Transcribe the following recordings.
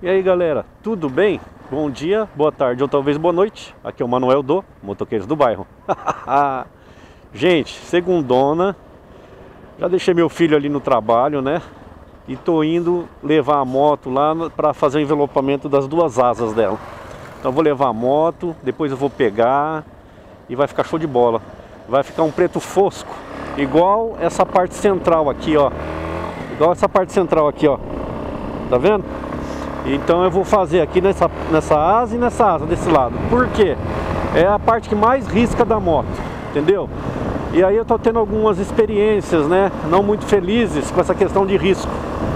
E aí galera, tudo bem? Bom dia, boa tarde ou talvez boa noite. Aqui é o Manuel do Motoqueiros do Bairro. Gente, segundona. Já deixei meu filho ali no trabalho, né? E tô indo levar a moto lá para fazer o envelopamento das duas asas dela. Então eu vou levar a moto, depois eu vou pegar e vai ficar show de bola. Vai ficar um preto fosco, igual essa parte central aqui, ó. Igual essa parte central aqui, ó. Tá vendo? Então eu vou fazer aqui nessa asa e nessa asa desse lado. Por quê? É a parte que mais risca da moto, entendeu? E aí eu tô tendo algumas experiências, né? Não muito felizes com essa questão de risco.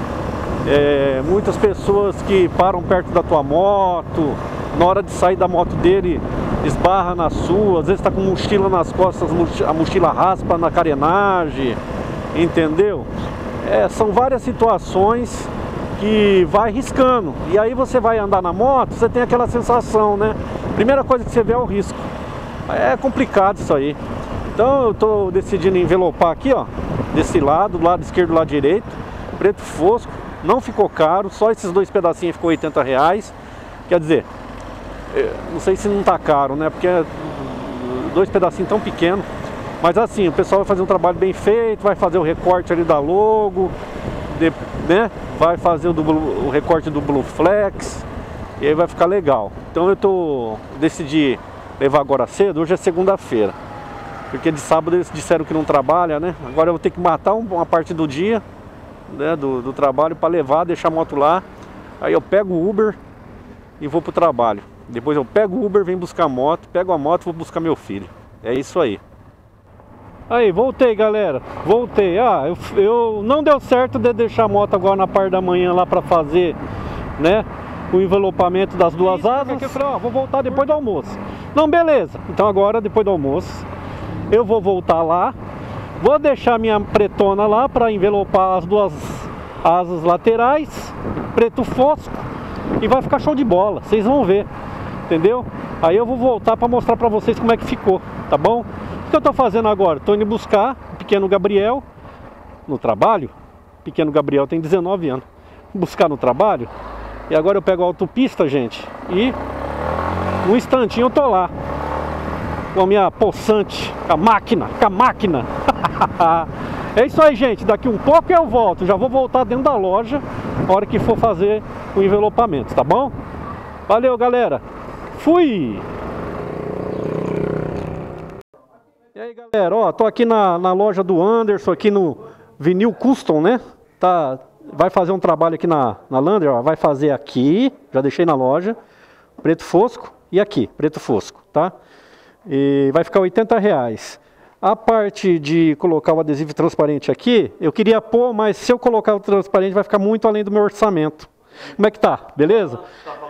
Muitas pessoas que param perto da tua moto, na hora de sair da moto dele, esbarra na sua, às vezes tá com mochila nas costas, a mochila raspa na carenagem, entendeu? São várias situações que vai riscando, e aí você vai andar na moto, você tem aquela sensação, né? Primeira coisa que você vê é o risco. É complicado isso aí. Então eu tô decidindo envelopar aqui, ó, desse lado, do lado esquerdo e do lado direito, preto fosco, não ficou caro, só esses dois pedacinhos ficou R$80. Quer dizer, não sei se não tá caro, né? Porque dois pedacinhos tão pequenos. Mas assim, o pessoal vai fazer um trabalho bem feito, vai fazer o recorte ali da logo, né? Vai fazer o recorte do Blue Flex, e aí vai ficar legal. Então eu decidi levar agora cedo. Hoje é segunda-feira, porque de sábado eles disseram que não trabalha, né? Agora eu vou ter que matar uma parte do dia, né, do trabalho para levar, deixar a moto lá. Aí eu pego o Uber e vou pro trabalho. Depois eu pego o Uber, venho buscar a moto, pego a moto e vou buscar meu filho. É isso aí. Aí, voltei galera, voltei. Eu não deu certo de deixar a moto agora na parte da manhã lá pra fazer, né, o envelopamento das duas asas. Eu falei, vou voltar depois do almoço. Não, beleza, então agora depois do almoço eu vou voltar lá, vou deixar minha pretona lá pra envelopar as duas asas laterais, preto fosco, e vai ficar show de bola, vocês vão ver, entendeu? Aí eu vou voltar pra mostrar pra vocês como é que ficou, tá bom? O que eu tô fazendo agora? Estou indo buscar o pequeno Gabriel no trabalho. O pequeno Gabriel tem 19 anos. Buscar no trabalho. E agora eu pego a autopista, gente, e um instantinho eu tô lá com a minha poçante, com a máquina. É isso aí, gente. Daqui um pouco eu volto. Já vou voltar dentro da loja na hora que for fazer o envelopamento, tá bom? Valeu, galera. Fui! E aí galera, ó, tô aqui na loja do Anderson, aqui no Vinil Custom, né? Vai fazer um trabalho aqui na Lander, ó, vai fazer aqui, já deixei na loja, preto fosco, e aqui, preto fosco, tá? E vai ficar R$80. A parte de colocar o adesivo transparente aqui, eu queria pôr, mas se eu colocar o transparente vai ficar muito além do meu orçamento. Como é que tá? Beleza?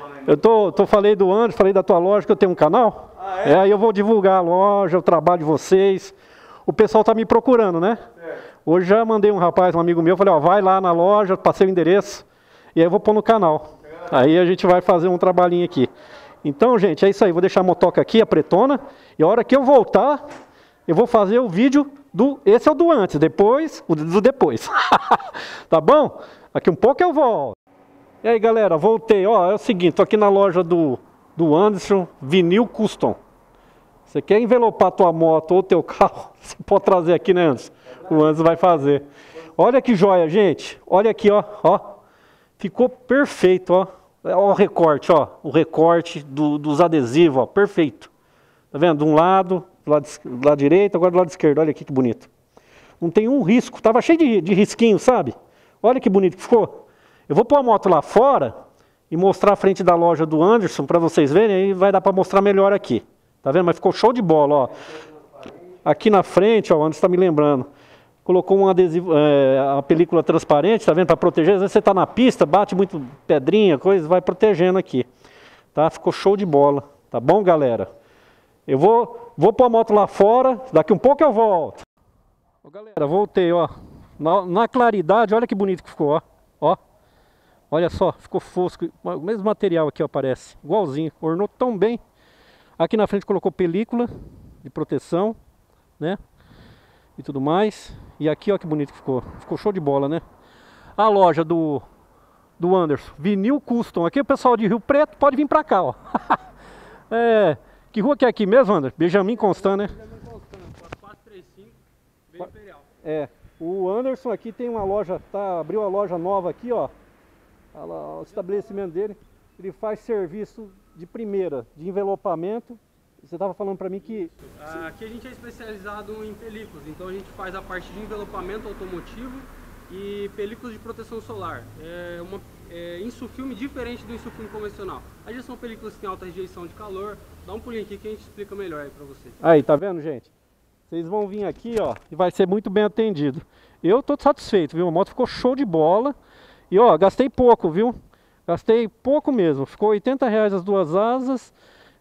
Falei do Anderson, falei da tua loja, que eu tenho um canal. Aí eu vou divulgar a loja, o trabalho de vocês. O pessoal tá me procurando, né? Hoje já mandei um rapaz, um amigo meu, falei, ó, vai lá na loja, passei o endereço, e aí eu vou pôr no canal. Aí a gente vai fazer um trabalhinho aqui. Então, gente, é isso aí, vou deixar a motoca aqui, a pretona, e a hora que eu voltar, eu vou fazer o vídeo esse é o do antes, depois, o do depois. Tá bom? Daqui um pouco eu volto. E aí, galera, voltei. Ó, é o seguinte, tô aqui na loja do Anderson, Vinil Custom. Você quer envelopar tua moto ou teu carro, você pode trazer aqui, né, Anderson? O Anderson vai fazer. Olha que joia, gente. Olha aqui, ó. Ficou perfeito, ó. Olha o recorte, ó. O recorte dos adesivos, ó. Perfeito. Tá vendo? De um lado, do lado direito, agora do lado esquerdo. Olha aqui que bonito. Não tem um risco. Tava cheio de risquinho, sabe? Olha que bonito que ficou. Eu vou pôr a moto lá fora e mostrar a frente da loja do Anderson para vocês verem, aí vai dar para mostrar melhor aqui. Tá vendo? Mas ficou show de bola, ó. Aqui na frente, ó, o Anderson tá me lembrando. Colocou um adesivo, a película transparente, tá vendo? Para proteger. Às vezes você tá na pista, bate muito pedrinha, coisa, vai protegendo aqui. Tá? Ficou show de bola. Tá bom, galera? Eu vou pôr a moto lá fora, daqui um pouco eu volto. Ó, galera, voltei, ó. Na claridade, olha que bonito que ficou, ó. Olha só, ficou fosco, o mesmo material aqui, ó, parece, igualzinho, ornou tão bem. Aqui na frente colocou película de proteção, né, e tudo mais. E aqui, ó, que bonito que ficou show de bola, né. A loja do do Anderson. Vinil Custom. Aqui o pessoal de Rio Preto pode vir pra cá, ó. Que rua que é aqui mesmo, Anderson? Benjamin Constant, né? Benjamin Constant, 435, bem Imperial. O Anderson aqui tem uma loja, abriu a loja nova aqui, ó. O estabelecimento dele. Ele faz serviço de primeira, de envelopamento. Você estava falando para mim que... Aqui a gente é especializado em películas, então a gente faz a parte de envelopamento automotivo e películas de proteção solar. É uma insufilme diferente do insufilme convencional. Aí já são películas que têm alta rejeição de calor. Dá um pulinho aqui que a gente explica melhor aí para você. Aí, tá vendo, gente? Vocês vão vir aqui, ó, e vai ser muito bem atendido. Eu tô satisfeito, viu? A moto ficou show de bola. E ó, gastei pouco, viu? Gastei pouco mesmo. Ficou R$80 as duas asas.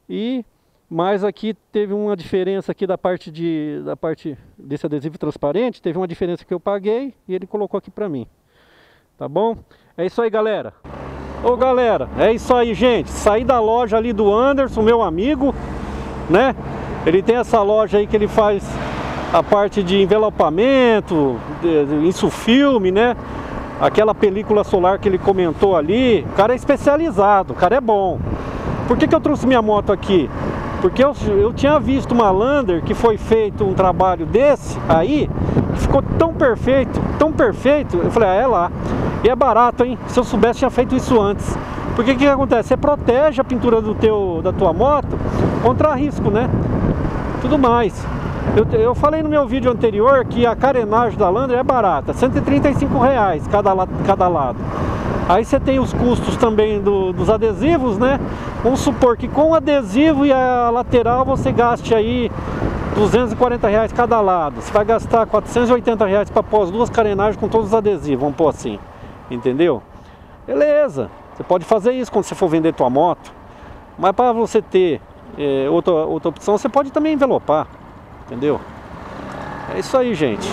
Mas aqui teve uma diferença aqui da parte desse adesivo transparente. Teve uma diferença que eu paguei e ele colocou aqui pra mim. Tá bom? É isso aí, galera. Ô, galera, é isso aí, gente. Saí da loja ali do Anderson, meu amigo, né? Ele tem essa loja aí que ele faz a parte de envelopamento, insufilme, né? Aquela película solar que ele comentou ali. O cara é especializado, o cara é bom. Por que eu trouxe minha moto aqui? Porque eu tinha visto uma Lander que foi feito um trabalho desse aí, que ficou tão perfeito, eu falei, é lá. E é barato, hein? Se eu soubesse, tinha feito isso antes. Porque o que acontece? Você protege a pintura da tua moto contra risco, né? Tudo mais. Eu falei no meu vídeo anterior que a carenagem da Lander é barata, R$135 cada lado. Aí você tem os custos também dos adesivos, né? Vamos supor que com o adesivo e a lateral você gaste aí R$240 cada lado. Você vai gastar R$480 para pôr as duas carenagens com todos os adesivos, vamos pôr assim. Entendeu? Beleza, você pode fazer isso quando você for vender tua moto. Mas para você ter outra opção, você pode também envelopar. Entendeu? É isso aí, gente.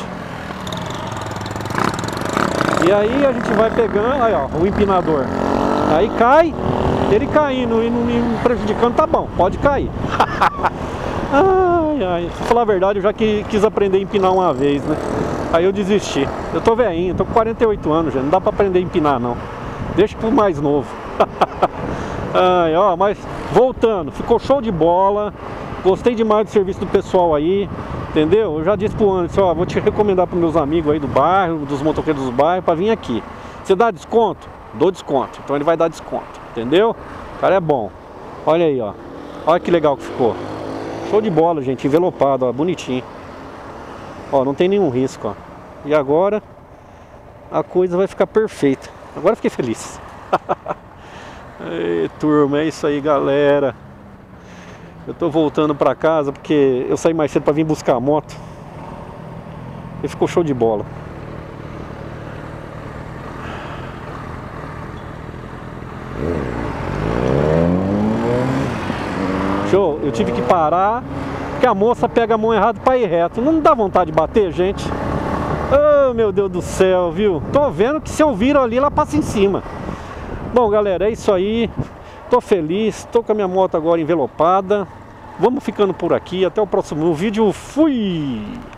E aí a gente vai pegando, aí ó, o empinador. Aí cai, ele caindo e não me prejudicando, tá bom, pode cair. Ai, pra falar a verdade, eu já quis aprender a empinar uma vez, né? Aí eu desisti. Eu tô velhinho, tô com 48 anos, já não dá pra aprender a empinar não. Deixa pro mais novo. Ai, ó, mas voltando, ficou show de bola. Gostei demais do serviço do pessoal aí, entendeu? Eu já disse pro Anderson, ó, vou te recomendar pros meus amigos aí do bairro, dos motoqueiros dos bairros, pra vir aqui. Você dá desconto? Dou desconto. Então ele vai dar desconto, entendeu? O cara é bom. Olha aí, ó. Olha que legal que ficou. Show de bola, gente, envelopado, ó, bonitinho. Ó, não tem nenhum risco, ó. E agora a coisa vai ficar perfeita. Agora eu fiquei feliz. Ei, turma, é isso aí, galera. Eu tô voltando pra casa porque eu saí mais cedo pra vir buscar a moto. E ficou show de bola. Show, eu tive que parar porque a moça pega a mão errada pra ir reto. Não dá vontade de bater, gente? Oh, meu Deus do céu, viu? Tô vendo que se eu viro ali, ela passa em cima. Bom, galera, é isso aí. Tô feliz, tô com a minha moto agora envelopada. Vamos ficando por aqui, até o próximo vídeo. Fui!